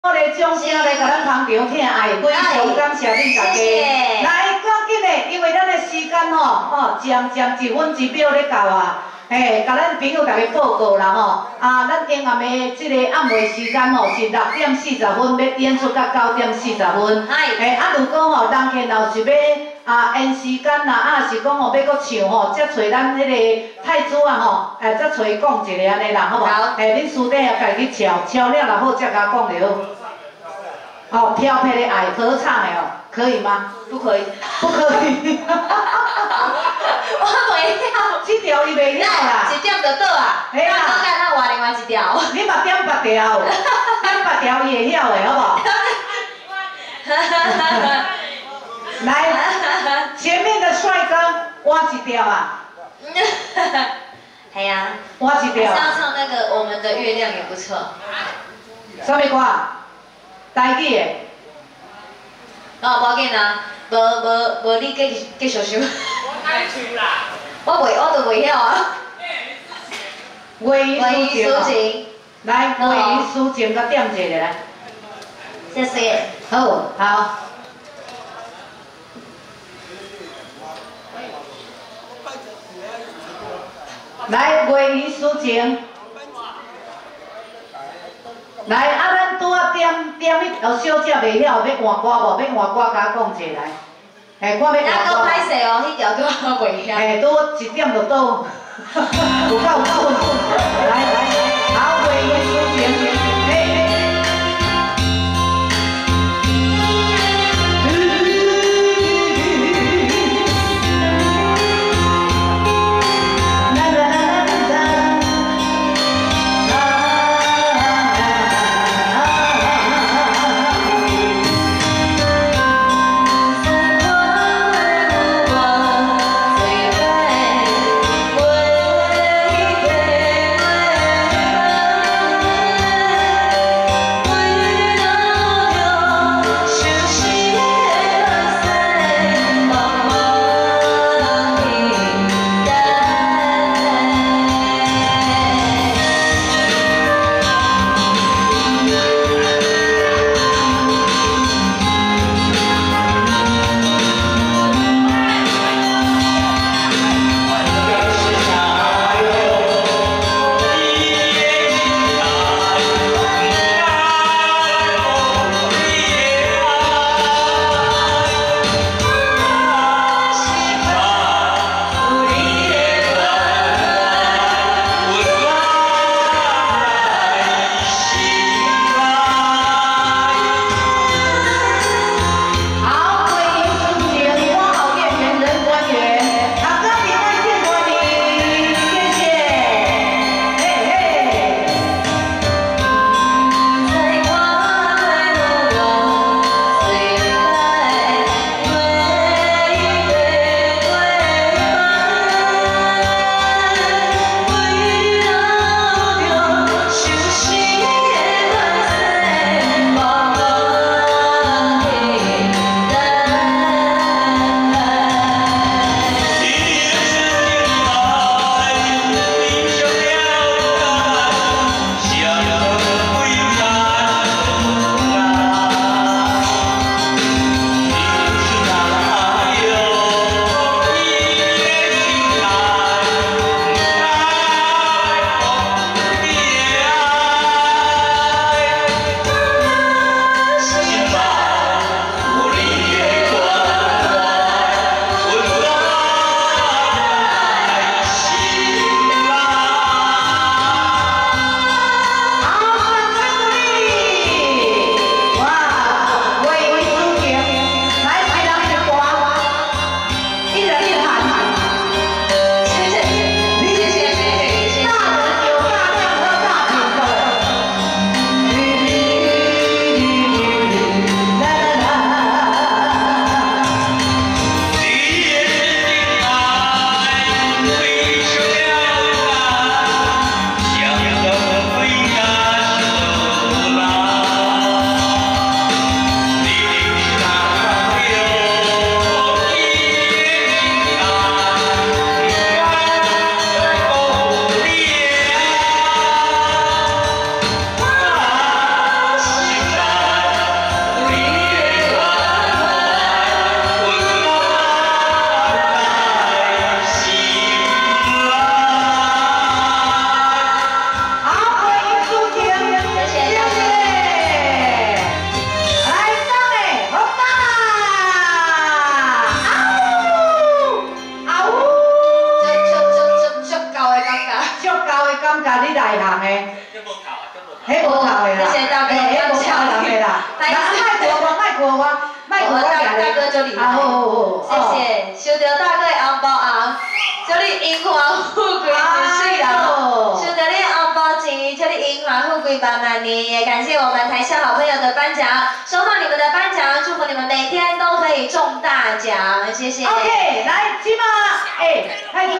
来掌声来，甲咱捧场听，哎，非常感谢恁大家。来，赶紧的，因为咱的时间吼，渐1分1秒咧到啊。嘿，甲咱朋友大家报告啦吼，咱今暗的这个暗暝时间吼是6点40分，要演出到9点40分。嘿，如果吼人客若是要延时间啦，是讲吼要搁唱吼，则找咱迄个太子啊吼，则找伊讲一个安尼啦，好无？嘿，恁师弟也家己敲了然后再甲讲就好。哦，飘飘的爱合唱的哦，可以吗？不可以，不可以。 我袂晓， 这条伊袂晓啦。 一点就倒啊。 嘿啦。 我干那换另外一条。 你嘛点别条，点别条伊会晓的，好不好？来，前面的帅哥挖一条啊。 系啊。 挖一条。 要唱那个《我们的月亮》也不错。 什么歌？台语的。 无要紧啊，无你继续想。我爱唱啦。我都袂晓啊。 为伊抒情。来，为伊抒情，甲点一个来。 谢谢。 好。来，为伊抒情。来，咱拄仔点迄小姐袂晓要换歌无？要换歌，甲我讲一下来。嘿，看要换歌。 那够歹势哦，迄条拄仔袂晓。 嘿，拄1点就倒。有够分。来，好，为伊抒情。 大项的。迄无头的啦， 谢谢大哥， 迄无头人的啦。那卖过我， 大哥就厉害。谢谢，收到大哥的红包红，祝你荣华富贵一世人。收到你的红包钱，祝你荣华富贵万万年。也感谢我们台下好朋友的颁奖，收到你们的颁奖，祝福你们每天都可以中大奖，谢谢。 OK， 来，起码，